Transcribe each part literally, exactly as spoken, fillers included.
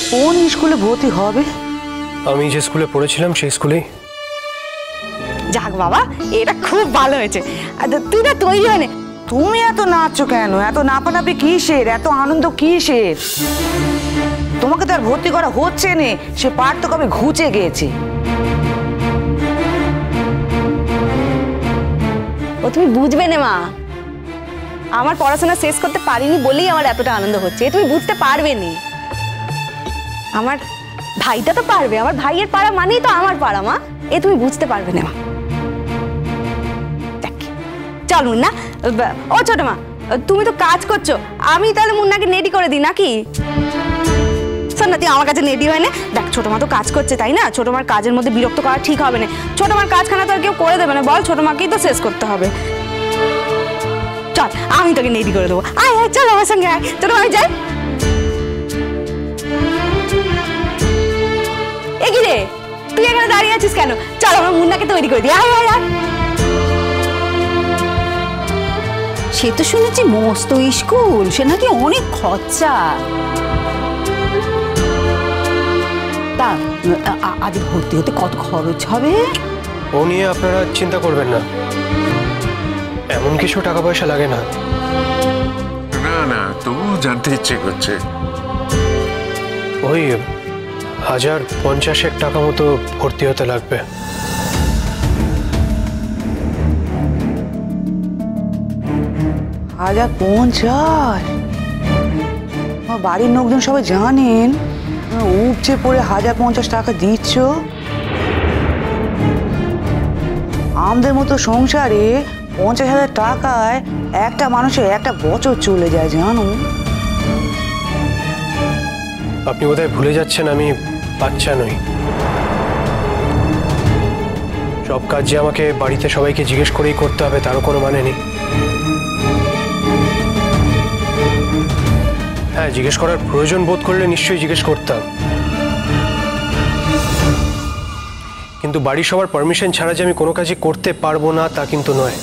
কোন স্কুলে ভর্তি হবে? আমি যে স্কুলে পড়েছিলাম সেই স্কুলেই। যাক বাবা, এটা খুব ভালো হয়েছে। তুই না তৈরি হয় না। তুমি এত নাচছো কেন? এত নাপানাপি কিসের? এত আনন্দ কিসের? তোমাকে তো আর ভর্তি করা হচ্ছে না, সে পাঠ তো কবে ঘুচে গিয়েছে। ও তুমি বুঝবে না মা, আমার পড়াশোনা শেষ করতে পারিনি বলেই আমার এতটা আনন্দ হচ্ছে। তুমি বুঝতে পারবে না। আমার ভাইটা তো পারবে, আমার ভাইয়ের পাড়া মানেই তো আমার পাড়া মা। এ তুমি বুঝতে পারবে না মা। চল মুন্না। ও ছোট মা, তুমি তো কাজ করছো, আমি তাহলে মুন্নাকে নেডি করে দিই নাকি? শোন না, তুই আমার কাছে নেডি হয় না। দেখ ছোট মা তো কাজ করছে, তাই না? ছোট মার কাজের মধ্যে বিরক্ত করা ঠিক হবে না। ছোট মার কাজখানা তো আর কেউ করে দেবে না, বল? ছোট মাকেই তো শেষ করতে হবে। চল আমি তোকে নেডি করে দেবো। আয় আয়, চল আমার সঙ্গে আয়। ছোট মা যাই। এ কি রে, তুই এখানে দাঁড়িয়ে আছিস কেন? চল আমার মুন্নাকে তৈরি করে দিই। আয় আয় আয়। সে তো শুনেছি মস্ত স্কুল, সে নাকি অনেক খরচা। তা আজ ভর্তি হতে কত খরচ হবে? ও নিয়ে আপনারা চিন্তা করবেন না, এমন কিছু টাকা পয়সা লাগে না। না না, তবুও জানতে ইচ্ছে করছে। ওই হাজার পঞ্চাশেক টাকা মতো ভর্তি হতে লাগবে। হাজার পঞ্চাশ? আমার বাড়ির লোকজন সবাই জানেন উপচে পড়ে হাজার পঞ্চাশ টাকা দিচ্ছ। আমাদের মতো সংসারে পঞ্চাশ হাজার টাকায় একটা মানুষের একটা বছর চলে যায়, জানো? আপনি বোধহয় ভুলে যাচ্ছেন আমি বাচ্চা নই। সব কাজ যে আমাকে বাড়িতে সবাইকে জিজ্ঞেস করেই করতে হবে তারও কোনো মানে নেই। হ্যাঁ, জিজ্ঞেস করার প্রয়োজন বোধ করলে নিশ্চয়ই জিজ্ঞেস করতাম, কিন্তু বাড়ির সবার পারমিশন ছাড়া যে আমি কোনো কাজই করতে পারবো না তা কিন্তু নয়।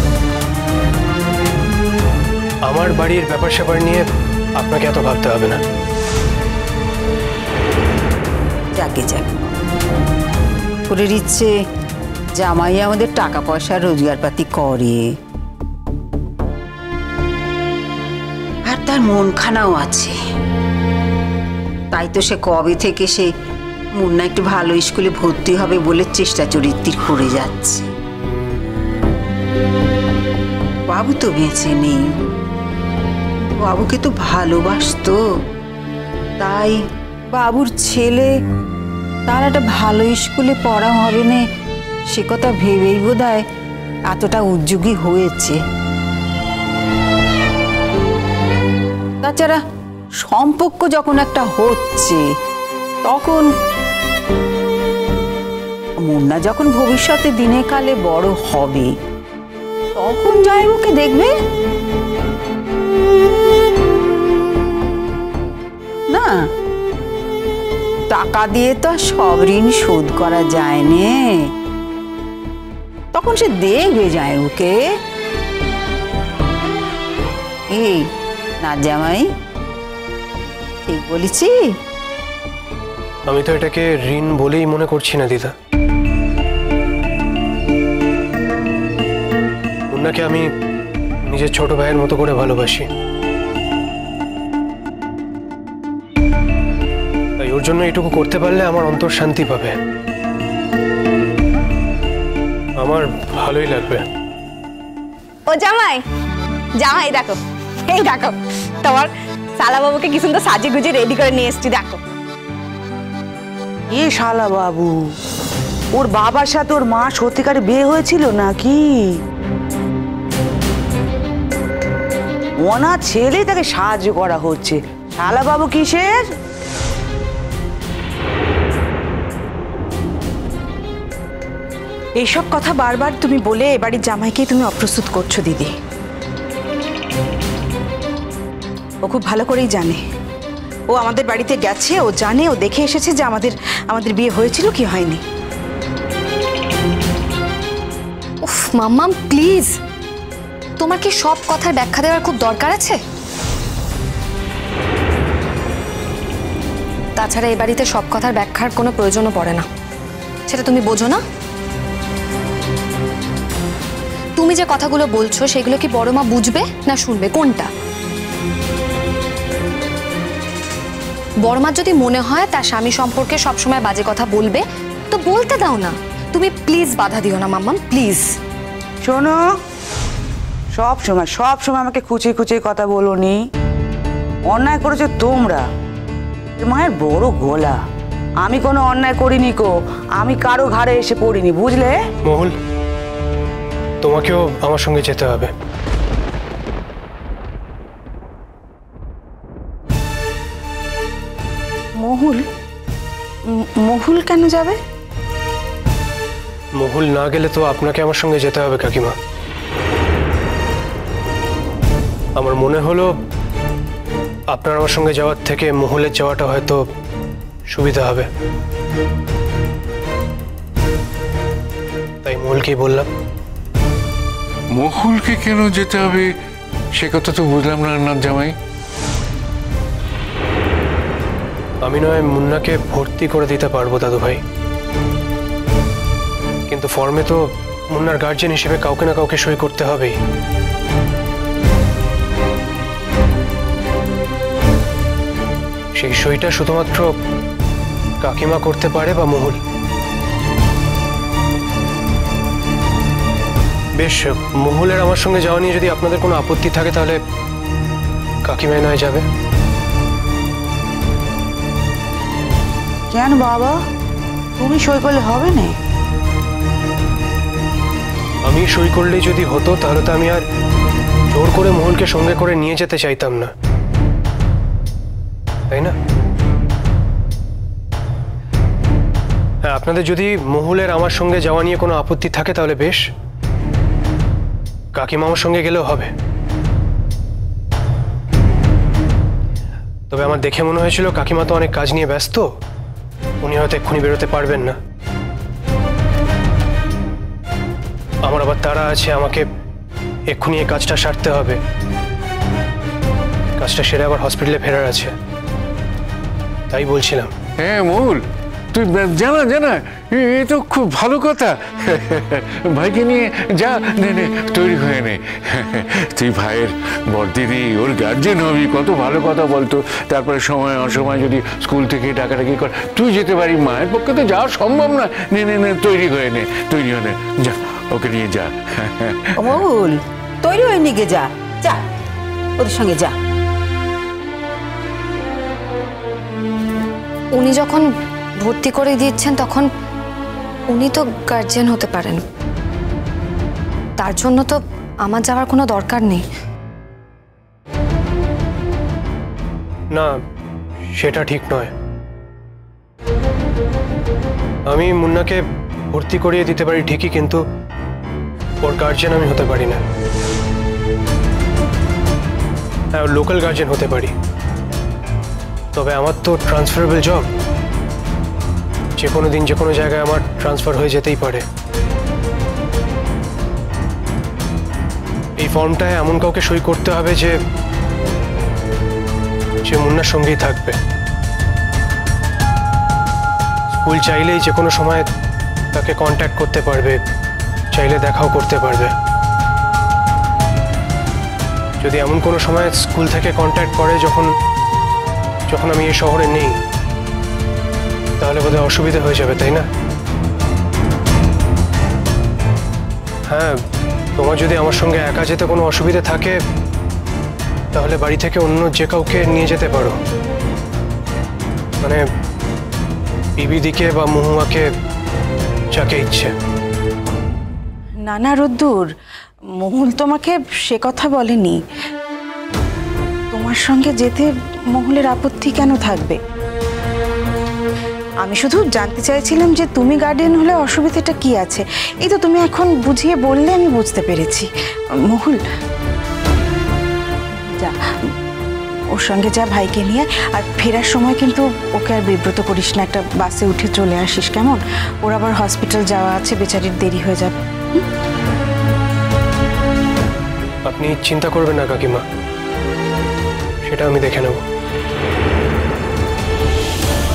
আমার বাড়ির ব্যাপার স্যাপার নিয়ে আপনাকে এত ভাবতে হবে না। যাকে যাক করে দিচ্ছে, জামাই আমাদের টাকা পয়সা রোজগার পাতি করে, আর তার মনখানাও আছে। তাই তো সে কবে থেকে সে মুন্না একটু ভালো স্কুলে ভর্তি হবে বলে চেষ্টা চরিত্র করে যাচ্ছে। বাবু তো বেঁচে নেই, বাবুকে তো ভালোবাসতো, তাই বাবুর ছেলে তার একটা ভালো স্কুলে পড়া হবে না সে কথা ভেবেই বোধহয় এতটা উদ্যোগী হয়েছে। তাছাড়া সম্পর্ক যখন একটা হচ্ছে, তখন মুন্না যখন ভবিষ্যতে দিনে কালে বড় হবে তখন জামাইবাবুকে দেখবে না। টাকা দিয়ে তো সব ঋণ শোধ করা যায় না, তখন সে দেখবে জামাইবাবুকে। এই না জামাই, ঠিক বলেছি? আমি তো এটাকে ঋণ বলেই মনে করছি না দিদা। মুন্নাকে আমি নিজের ছোট ভাইয়ের মতো করে ভালোবাসি, তাই ওর জন্য এটুকু করতে পারলে আমার অন্তর শান্তি পাবে, আমার ভালোই লাগবে। ও জামাই, জামাই দেখো, এই দেখো তোমার শালা বাবুকে কি সুন্দর সাজে গুজে রেডি করে নিয়ে এসছি। দেখো এ শালা বাবু, ওর বাবার সাথে ওর মা সত্যিকারে বিয়ে হয়েছিল নাকি? ওনার ছেলে তাকে সাহায্য করা হচ্ছে, শালা বাবু কিসের? এইসব কথা বারবার তুমি বলে এবাড়ির জামাইকেই তুমি অপ্রস্তুত করছো দিদি। ও খুব ভালো করেই জানে, ও আমাদের বাড়িতে গেছে, ও জানে, ও দেখে এসেছে যে আমাদের আমাদের বিয়ে হয়েছিল কি হয়নি। উফ মাম্মাম প্লিজ, তোমার কি সব কথার ব্যাখ্যা দেওয়ার খুব দরকার আছে? তাছাড়া এই বাড়িতে সব কথার ব্যাখ্যার কোনো প্রয়োজনও পড়ে না, সেটা তুমি বোঝো না? তুমি যে কথাগুলো বলছো সেগুলো কি বড় মা বুঝবে না শুনবে, কোনটা? বড় মার যদি মনে হয় তার স্বামী সম্পর্কে সবসময় বাজে কথা বলবে তো বলতে দাও না, তুমি প্লিজ বাধা দিও না মাম্মাম, প্লিজ। শোনো, সব সময় সব সময় আমাকে খুঁচিয়ে খুঁচিয়ে কথা বলো নি। অন্যায় করেছো তোমরা, মায়ের বড় গলা। আমি কোনো অন্যায় করিনি কো, আমি কারো ঘাড়ে এসে পড়িনি, বুঝলে? মহুল, তোমাকেও আমার সঙ্গে যেতে হবে। মহুল? ম- মহুল কেন যাবে? মহুল না গেলে তো আপনাকে আমার সঙ্গে যেতে হবে কাকিমা। আমার মনে হলো আপনার আমার সঙ্গে যাওয়ার থেকে মহুলের যাওয়াটা হয়তো সুবিধা হবে, তাই মহুলকেই বললাম। মহুলকে কেন যেতে হবে সে কথা তো বুঝলাম না না জামাই। আমি নয় মুন্নাকে ভর্তি করে দিতে পারবো দাদু ভাই, কিন্তু ফর্মে তো মুন্নার গার্জিয়ান হিসেবে কাউকে না কাউকে সই করতে হবেই। সেই সইটা শুধুমাত্র কাকিমা করতে পারে বা মহুল। বেশ, মহুলের আমার সঙ্গে যাওয়া নিয়ে যদি আপনাদের কোনো আপত্তি থাকে তাহলে কাকিমাই নয় যাবে। কেন বাবা, তুমি সই করলে হবে না? আমি সই করলেই যদি হতো তাহলে তো আমি আর জোর করে মহুলকে সঙ্গে করে নিয়ে যেতে চাইতাম না, তাই না? হ্যাঁ, আপনাদের যদি মহুলের আমার সঙ্গে যাওয়া নিয়ে কোনো আপত্তি থাকে তাহলে বেশ, কাকিমা আমার সঙ্গে গেলেও হবে। তবে আমার দেখে মনে হয়েছিল কাকিমা তো অনেক কাজ নিয়ে ব্যস্ত, উনি হয়তো এক্ষুনি বেরোতে পারবেন না। আমার আবার তাড়া আছে, আমাকে এক্ষুনি এই কাজটা সারতে হবে, কাজটা সেরে আবার হসপিটালে ফেরার আছে, তাই বলছিলাম। হ্যাঁ মহুল, তুই জানা জানা এ তো খুব ভালো কথা। ভাইকে নিয়ে যা, নে নে তৈরি হয়ে নে। তুই ভাইয়ের বড়দিদি, ওর গার্জেন হবি, কত ভালো কথা বলতো। তারপরে সময় অসময় যদি স্কুল থেকে ডাকাডাকি কর, তুই যেতে পারি, মায়ের পক্ষে তো যাওয়া সম্ভব না। নে নে নে তৈরি হয়ে নে, তৈরি হয়ে নে, যা ওকে নিয়ে যা। ও মহুল, তৈরি হয়ে নিয়ে যা, যা ওদের সঙ্গে যা। উনি যখন ভর্তি করে দিচ্ছেন তখন উনি তো গার্জিয়ান হতে পারেন, তার জন্য তো আমার যাওয়ার কোনো দরকার নেই। না, সেটা ঠিক নয়। আমি মুন্নাকে ভর্তি করিয়ে দিতে পারি ঠিকই, কিন্তু ওর গার্জিয়ান আমি হতে পারি না। হ্যাঁ, লোকাল গার্জিয়ান হতে পারি, তবে আমার তো ট্রান্সফারেবল জব, যে কোনো দিন যে কোনো জায়গায় আমার ট্রান্সফার হয়ে যেতেই পারে। এই ফর্মটায় এমন কাউকে সই করতে হবে যে যে মুন্নার সঙ্গেই থাকবে। স্কুল চাইলেই যে কোনো সময় তাকে কন্ট্যাক্ট করতে পারবে, চাইলে দেখাও করতে পারবে। যদি এমন কোনো সময় স্কুল থেকে কন্ট্যাক্ট করে যখন যখন আমি এই শহরে নেই, তাহলে বোধহয় অসুবিধা হয়ে যাবে, তাই না? হ্যাঁ, তোমার যদি আমার সঙ্গে একা যেতে কোনো অসুবিধা থাকে তাহলে বাড়ি থেকে অন্য যে কাউকে নিয়ে যেতে পারো, মানে বিবিদিকে বা মহুয়াকে, যাকে ইচ্ছে। না না রোদ্দুর, মহুল তোমাকে সে কথা বলেনি। তোমার সঙ্গে যেতে মহুলের আপত্তি কেন থাকবে? আমি শুধু জানতে চাইছিলাম যে তুমি গার্ডিয়ান হলে অসুবিধাটা কি আছে। এই তো তুমি এখন বুঝিয়ে বললে আমি বুঝতে পেরেছি। মহুল যা, ওর সঙ্গে যা ভাইকে নিয়ে, আর ফেরার সময় কিন্তু ওকে আর বিব্রত করিস না, একটা বাসে উঠে চলে আসিস, কেমন? ওর আবার হসপিটাল যাওয়া আছে, বেচারির দেরি হয়ে যাবে। আপনি চিন্তা করবেন না কাকিমা, সেটা আমি দেখে নেব।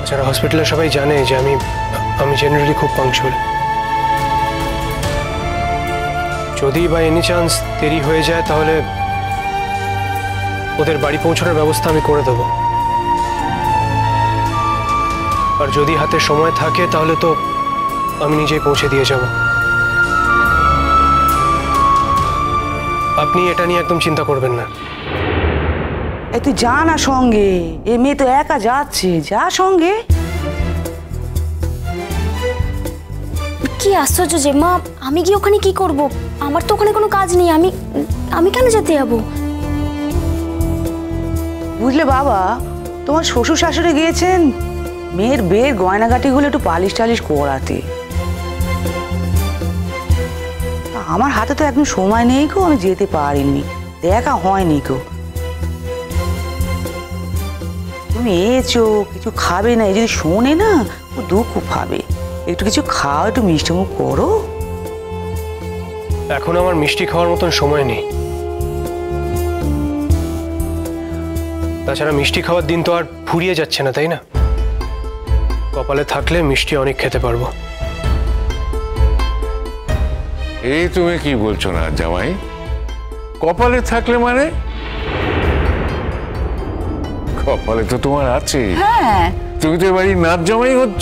তাছাড়া হসপিটালে সবাই জানে যে আমি আমি জেনারেলি খুব পাংচুয়াল। যদি বা এনি চান্স দেরি হয়ে যায় তাহলে ওদের বাড়ি পৌঁছানোর ব্যবস্থা আমি করে দেবো। আর যদি হাতে সময় থাকে তাহলে তো আমি নিজেই পৌঁছে দিয়ে যাব। আপনি এটা নিয়ে একদম চিন্তা করবেন না। এই তুই যা না সঙ্গে, এ মেয়ে তো একা যাচ্ছে, যা সঙ্গে। কি আশ্চর্য যে মা, আমি কি ওখানে কি করব? আমার তো ওখানে কোনো কাজ নেই, আমি আমি কেন যেতে যাবো? বুঝলে বাবা, তোমার শ্বশুর শাশুড়ি গিয়েছেন মেয়ের বিয়ের গয়নাগাটিগুলো একটু পালিশ টালিশ করাতে। আমার হাতে তো একদম সময় নেই গো, আমি যেতে পারিনি, দেখা হয়নি গো। তুমি এসো, কিছু খাবে না, এই যদি শোনে না ও দুঃখ পাবে। একটু কিছু খাও, একটু মিষ্টি মুখ করো। এখন আমার মিষ্টি খাওয়ার মতন সময় নেই। তাছাড়া মিষ্টি খাওয়ার দিন তো আর ফুরিয়ে যাচ্ছে না, তাই না? কপালে থাকলে মিষ্টি অনেক খেতে পারবো। এই তুমি কি বলছো না জামাই? কপালে থাকলে মানে? কপালে তো তোমার আছে। হ্যাঁ, তুমি তো বাড়ির নাচ জামাই হচ্ছ।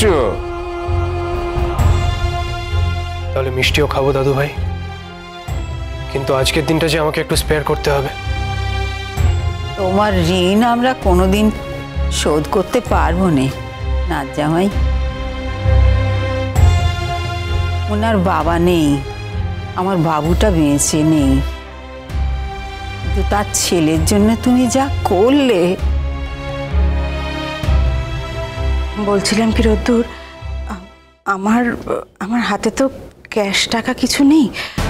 তাহলে মিষ্টিও খাবো দাদু ভাই, কিন্তু আজকের দিনটা যে আমাকে একটু স্পেয়ার করতে হবে। তোমার ঋণ আমরা কোনোদিন শোধ করতে পারবো না নাচ জামাই। ওনার বাবা নেই, আমার বাবুটা বেঁচে নেই, কিন্তু তার ছেলের জন্য তুমি যা করলে। বলছিলাম কি রোদ্দুর, আ- আমার আমার হাতে তো ক্যাশ টাকা কিছু নেই,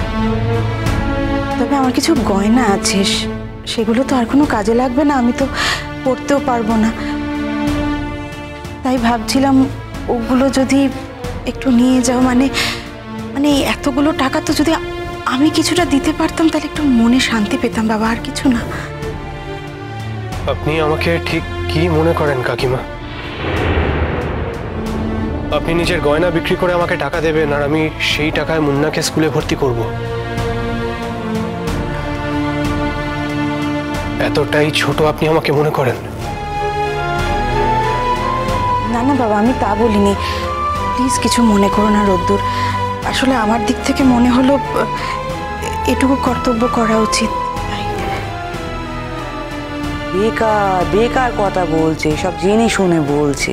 তবে আমার কিছু গয়না আছে, সে- সেগুলো তো আর কোনো কাজে লাগবে না, আমি তো পড়তেও পারবো না। তাই ভাবছিলাম ওগুলো যদি একটু নিয়ে যাও, মানে মানে এই এতগুলো টাকা তো যদি আমি কিছুটা দিতে পারতাম তাহলে একটু মনে শান্তি পেতাম বাবা, আর কিছু না। আপনি আমাকে ঠিক কি মনে করেন কাকিমা? আপনি নিজের গয়না বিক্রি করে আমাকে টাকা দেবেন আর আমি সেই টাকায় মুন্নাকে স্কুলে ভর্তি করব? এতটাই ছোট আপনি আমাকে মনে করেন? না না বাবা, আমি তা বলিনি, প্লিজ কিছু মনে করো না রোদ্দুর। আসলে আমার দিক থেকে মনে হলো আহ, এটুকু কর্তব্য করা উচিত। তাই বেকার বেকার কথা বলছে, সব জেনে শুনে বলছে।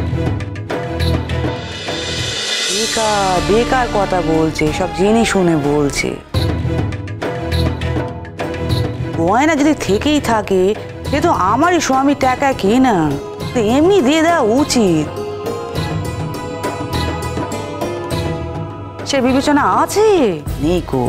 বেকার বেকার কথা বলছে, সব জেনে শুনে বলছে। গয়না যদি থেকেই থাকে সে তো আমারই স্বামী টাকা কেনা, তো এমনি দিয়ে দেওয়া উচিত। সে বিবেচনা আছে নেই কো?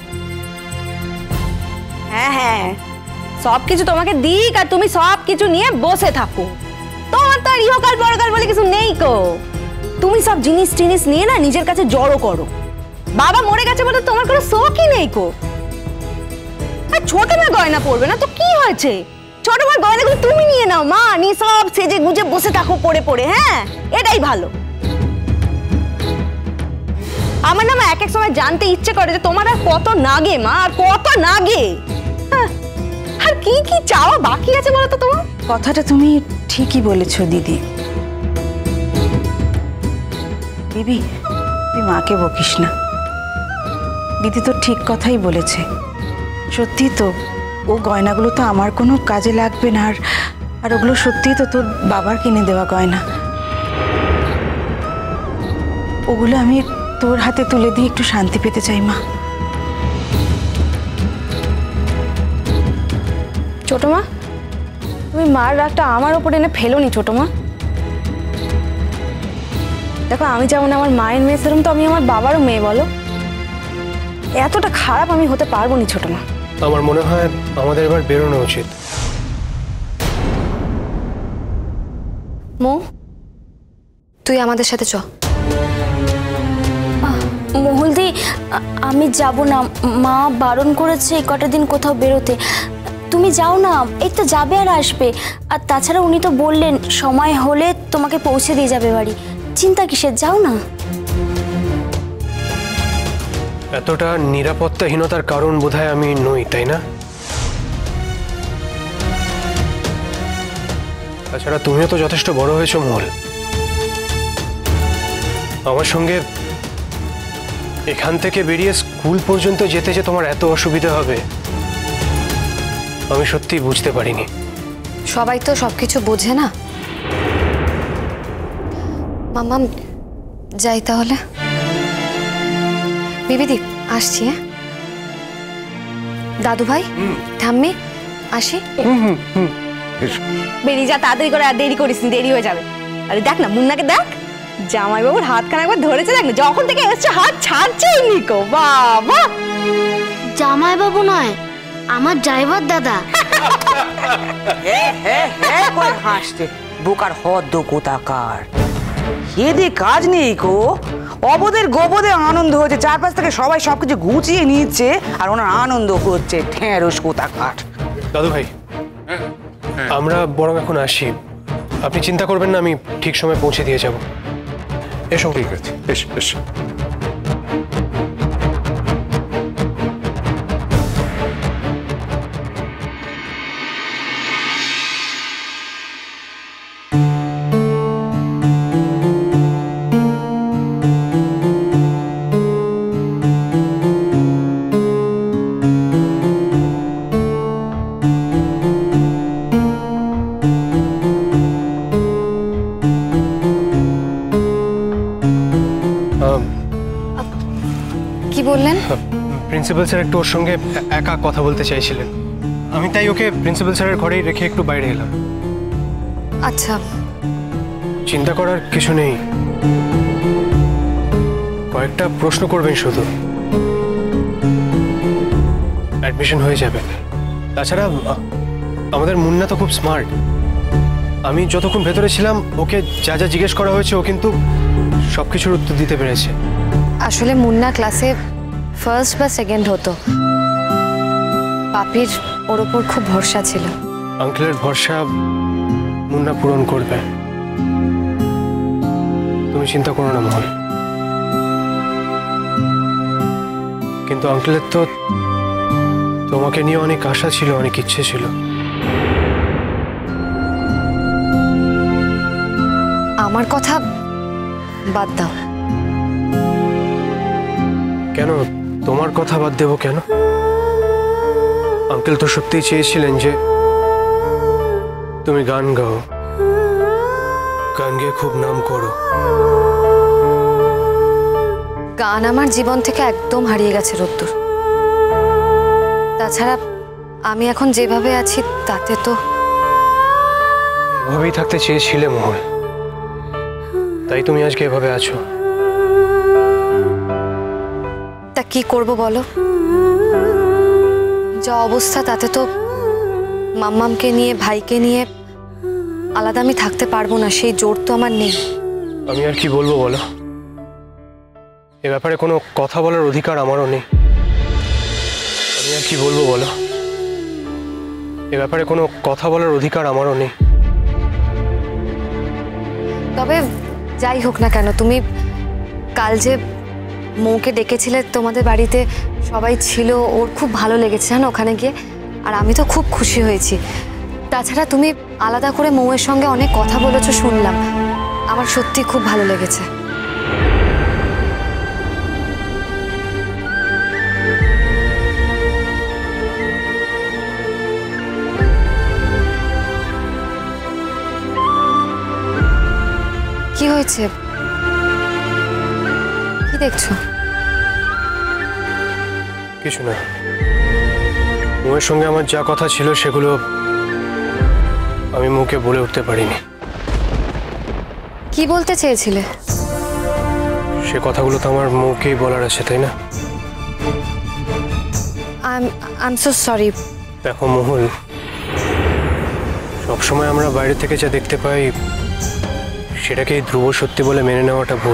হ্যাঁ হ্যাঁ, সব কিছু তোমাকে দিক আর তুমি সব কিছু নিয়ে বসে থাকো। তোমার তো আর ইহকাল পরকাল বলে কিছু নেই কো। তুমি সব জিনিস টিনিস নিয়ে না নিজের কাছে জড়ো করো। বাবা মরে গেছে বলে তোমার কোনো শখই নেই কো। আর ছোট মা গয়না পড়বে না তো কি হয়েছে? ছোট মার গয়নাগুলো তুমি নিয়ে নাও, মা নিয়ে সব সেজে গুজে বসে থাকো পড়ে পড়ে। হ্যাঁ, এটাই ভালো। আমার না মা এক এক সময় জানতে ইচ্ছে করে যে তোমার আর কত নাগে মা, আর কত নাগে। হ্যাঁ, আর কি কি চাওয়া বাকি আছে বলো তো তোমার? কথাটা তুমি ঠিকই বলেছ দিদি। দিদি, তুই মাকে বকিস না, দিদি তো ঠিক কথাই বলেছে। সত্যি তো, ও গয়নাগুলো তো আমার কোনো কাজে লাগবে না, আর আর ওগুলো সত্যিই তো তোর বাবার কিনে দেওয়া গয়না। ওগুলো আমি তোর হাতে তুলে দিয়ে একটু শান্তি পেতে চাই মা। ছোট মা, তুমি মার রাগটা আমার ওপর এনে ফেলোনি ছোট মা। দেখো, আমি যেমন আমার মায়ের মেয়ে সেরকম তো আমি আমার বাবারও মেয়ে, বলো। এতটা খারাপ আমি হতে পারবো না ছোট মা। আমার মনে হয় আমাদের এবার বেরোনো উচিত। মো, তুই আমাদের সাথে চ। মহলদি, আ- আমি যাব না, মা বারণ করেছে এই কটা দিন কোথাও বেরোতে। তুমি যাও না, এই তো যাবে আর আসবে। আর তাছাড়া উনি তো বললেন সময় হলে তোমাকে পৌঁছে দিয়ে যাবে বাড়ি। চিন্তা কিসের, যাও না। এতটা নিরাপত্তাহীনতার কারণ বোধহয় আমি নই, তাই না? তাছাড়া তুমিও তো যথেষ্ট বড় হয়েছো মহল। আমার সঙ্গে এখান থেকে বেরিয়ে স্কুল পর্যন্ত যেতে যে তোমার এত অসুবিধা হবে আমি সত্যি বুঝতে পারিনি। সবাই তো সবকিছু বোঝে না। মাম্মাম যাই তাহলে। বিবিদি আসছি। হ্যাঁ দাদু ভাই, ঠাম্মি আসি। বেরিয়ে যা তাড়াতাড়ি করে, আর দেরি করিস নি, দেরি হয়ে যাবে। আরে দেখ না মুন্নাকে, দেখ জামাইবাবুর হাতখানা একবার ধরেছে, দেখ না যখন থেকে এসছে হাত ছাড়ছেই নিকো। বাবা, জামাইবাবু নয়, আমার ড্রাইভার দাদা। হ্যাঁ হ্যাঁ হ্যাঁ করে হাসছে, বোকার হদ্দ কোথাকার। এদি কাজ নেই কো, অবদের গোবদে আনন্দ হচ্ছে, চারপাশ থেকে সবাই সবকিছু গুছিয়ে নিচ্ছে আর ওনার আনন্দ হচ্ছে। ঠেঁড়স কোথাকার। দাদু ভাই, আমরা বরং এখন আসি। আপনি চিন্তা করবেন না, আমি ঠিক সময় পৌঁছে দিয়ে যাব। এসো। ঠিক আছে, এসো এসো। কি বললেন? প্রিন্সিপাল স্যার একটু ওর সঙ্গে এ- একা কথা বলতে চাইছিলেন। আমি তাই ওকে প্রিন্সিপাল স্যারের ঘরেই রেখে একটু বাইরে এলাম। আচ্ছা, চিন্তা করার কিছু নেই, কয়েকটা প্রশ্ন করবেন শুধু, অ্যাডমিশন হয়ে যাবে। তাছাড়া আ- আমাদের মুন্না তো খুব স্মার্ট। আমি যতক্ষণ ভেতরে ছিলাম ওকে যা যা জিজ্ঞেস করা হয়েছে ও কিন্তু সব কিছুর উত্তর দিতে পেরেছে। আসলে মুন্না ক্লাসে ফার্স্ট বা সেকেন্ড হতো। পাপির ওর ওপর খুব ভরসা ছিল। আঙ্কেলের ভরসা মুন্না পূরণ করবে, তুমি চিন্তা করো না মহল। কিন্তু আঙ্কেলের তো তোমাকে নিয়ে অনেক আশা ছিল, অনেক ইচ্ছে ছিল। আমার কথা বাদ দাও। কেন তোমার কথা বাদ দেবো কেন? আঙ্কেল তো সত্যিই চেয়েছিলেন যে তুমি গান গাও, গান গেয়ে খুব নাম করো। গান আমার জীবন থেকে একদম হারিয়ে গেছে রোদ্দুর। তাছাড়া আমি এখন যেভাবে আছি তাতে তো এভাবেই থাকতে চেয়েছিলে মহল, তাই তুমি আজকে এভাবে আছো। তা কি করব বলো? যা অবস্থা তাতে তো মাম্মামকে নিয়ে, ভাইকে নিয়ে আলাদা আমি থাকতে পারবো না, সেই জোর তো আমার নেই। আমি আর কি বলবো বলো, এ ব্যাপারে কোনো কথা বলার অধিকার আমারও নেই। আমি আর কি বলবো বলো, এ ব্যাপারে কোনো কথা বলার অধিকার আমারও নেই। তবে যাই হোক না কেন, তুমি কাল যে মৌকে ডেকেছিলে তোমাদের বাড়িতে, সবাই ছিল, ওর খুব ভালো লেগেছে জানো ওখানে গিয়ে। আর আমি তো খুব খুশি হয়েছি। তাছাড়া তুমি আলাদা করে মৌয়ের সঙ্গে অনেক কথা বলেছো শুনলাম, আমার সত্যি খুব ভালো লেগেছে। কি হয়েছে? কি দেখছো? কিছু না, মৌয়ের সঙ্গে আমার যা কথা ছিল সেগুলো আমি মুখে বলে উঠতে পারিনি। কি বলতে চেয়েছিলে? সে কথাগুলো তো আমার মুখেই বলার আছে, তাই না? I am so sorry. দেখো মহুল, সবসময় আমরা বাইরে থেকে যা দেখতে পাই সেটাকে ধ্রুব সত্যি বলে মেনে নেওয়াটা ভুল।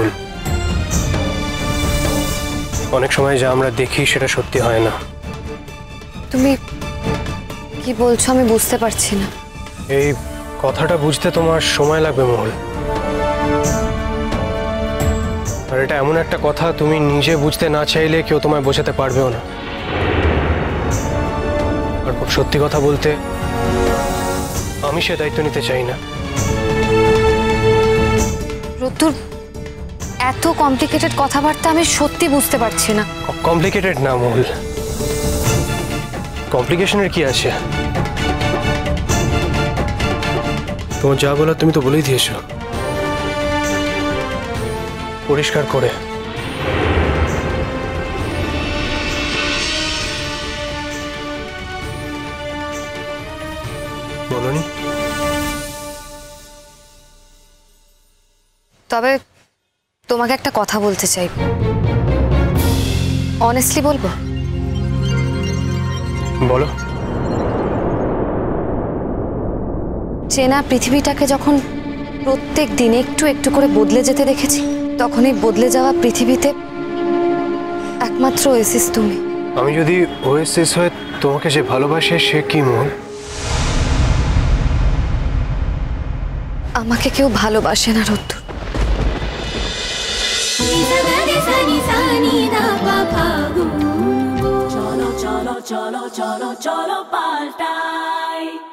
অনেক সময় যা আমরা দেখি সেটা সত্যি হয় না। তুমি কি কি বলছো আমি বুঝতে পারছি না। এই কথাটা বুঝতে তোমার সময় লাগবে মহল। আর এটা এমন একটা কথা তুমি নিজে বুঝতে না চাইলে কেউ তোমায় বোঝাতে পারবেও না। আর খুব সত্যি কথা বলতে আমি সে দায়িত্ব নিতে চাই না। রোদ্দুর, এত কমপ্লিকেটেড কথাবার্তা আমি সত্যি বুঝতে পারছি না। কমপ্লিকেটেড না মহল, কমপ্লিকেশনের কি আছে? তোমার যা বলার তুমি তো বলেই দিয়েছো পরিষ্কার করে। বলনি? তবে তোমাকে একটা কথা বলতে চাই, অনেস্টলি বলবো? বলো। চেনা পৃথিবীটাকে যখন প্রত্যেক দিন একটু একটু করে বদলে যেতে দেখেছি, তখন এই বদলে যাওয়া পৃথিবীতে একমাত্র ওয়েসিস তুমি। আমি যদি ওয়েসিস হয়ে তোমাকে যে ভালোবাসে সে কি মন? আমাকে কেউ ভালোবাসে না রোদ্দুর। চলো চলো চলো চলো চলো পাল্টাই।